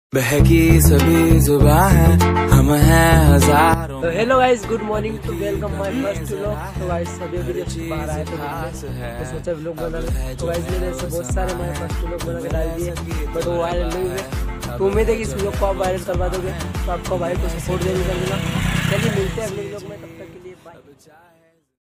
बहकी सभी जुबान है, हम हैं हजारों। तो hello guys, good morning to welcome my first vlog. तो गाइस सभी वीडियो बाहर आए तो सोचा व्लॉग बना ले। तो गाइस मैंने ऐसे बहुत सारे माय फर्स्ट व्लॉग बना के डाल दिए, बट वो वायरल नहीं हुए। तो उम्मीद है कि इस व्लॉग को आप वायरल करवा दोगे, तो आपको भाई को सपोर्ट जरूर कर देना। चलिए मिलते हैं अगले व्लॉग में, तब तक के लिए बाय।